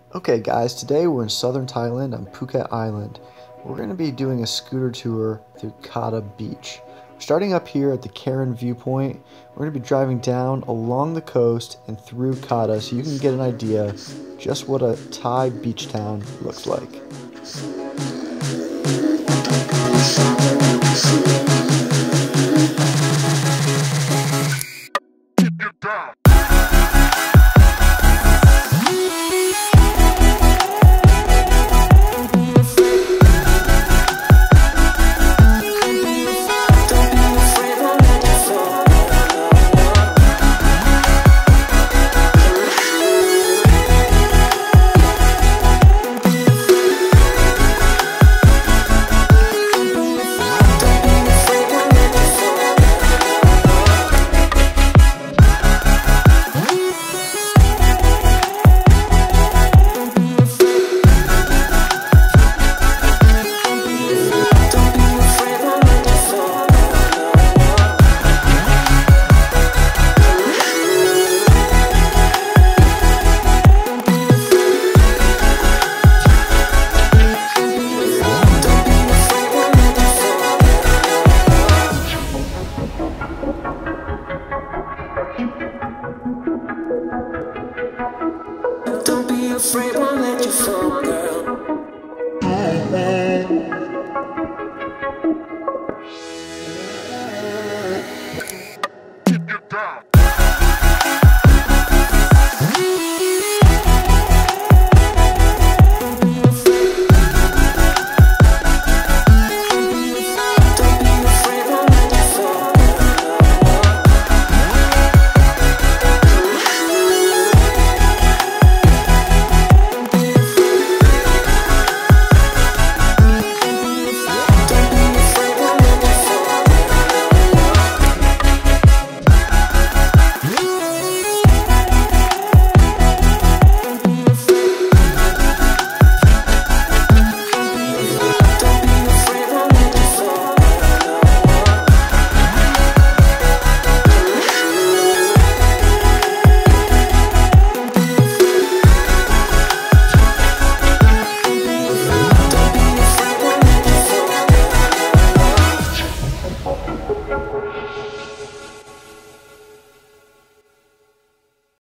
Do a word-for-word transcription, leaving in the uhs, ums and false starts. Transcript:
Okay guys, today we're in Southern Thailand on Phuket Island. We're going to be doing a scooter tour through Kata Beach. Starting up here at the Karon viewpoint, we're going to be driving down along the coast and through Kata so you can get an idea just what a Thai beach town looks like. Don't be afraid, won't let you fall, girl.